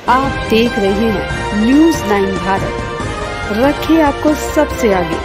आप देख रहे हैं न्यूज़ 9 भारत। रखिए आपको सबसे आगे।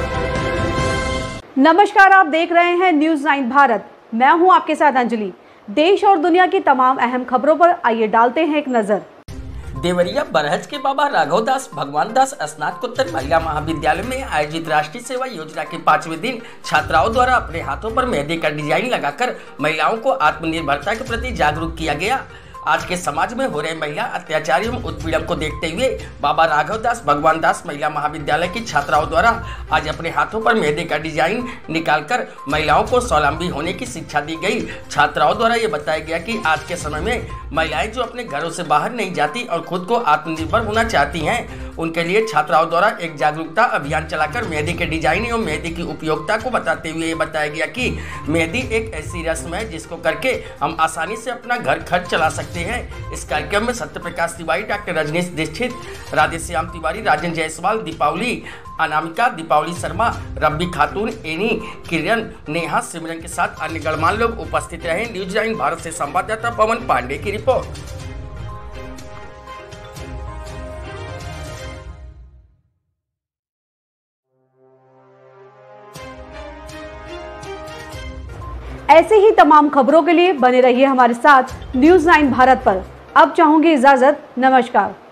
नमस्कार, आप देख रहे हैं न्यूज़ 9 भारत। मैं हूं आपके साथ अंजलि। देश और दुनिया की तमाम अहम खबरों पर आइए डालते हैं एक नजर। देवरिया बरहज के बाबा राघवदास भगवानदास स्नातकोत्तर महिला महाविद्यालय में आयोजित राष्ट्रीय सेवा योजना के 5वें दिन छात्राओं द्वारा अपने हाथों पर मेहंदी का डिजाइन लगाकर महिलाओं को आत्मनिर्भरता के प्रति जागरूक किया गया। आज के समाज में हो रहे महिला अत्याचार एवं उत्पीड़न को देखते हुए बाबा राघवदास भगवानदास महिला महाविद्यालय की छात्राओं द्वारा आज अपने हाथों पर मेहंदी का डिजाइन निकालकर महिलाओं को स्वावलंबी होने की शिक्षा दी गई। छात्राओं द्वारा ये बताया गया कि आज के समय में महिलाएं जो अपने घरों से बाहर नहीं जाती और खुद को आत्मनिर्भर होना चाहती हैं, उनके लिए छात्राओं द्वारा एक जागरूकता अभियान चलाकर मेहंदी के डिजाइन एवं मेहंदी की उपयोगिता को बताते हुए ये बताया गया कि मेहंदी एक ऐसी रस्म है जिसको करके हम आसानी से अपना घर खर्च चला सकते हैं। इस कार्यक्रम में सत्य प्रकाश तिवारी, डॉक्टर रजनीश दीक्षित, राधेश्याम तिवारी, राजेंद्र जायसवाल, दीपावली अनामिका, दीपावली शर्मा, रब्बी खातून, एनी, किरण, नेहा, सिमरन के साथ अन्य गणमान्य लोग उपस्थित रहे। न्यूज़ 9 भारत से संवाददाता पवन पांडे की रिपोर्ट। ऐसे ही तमाम खबरों के लिए बने रहिए हमारे साथ न्यूज़ 9 भारत पर। अब चाहूंगी इजाजत। नमस्कार।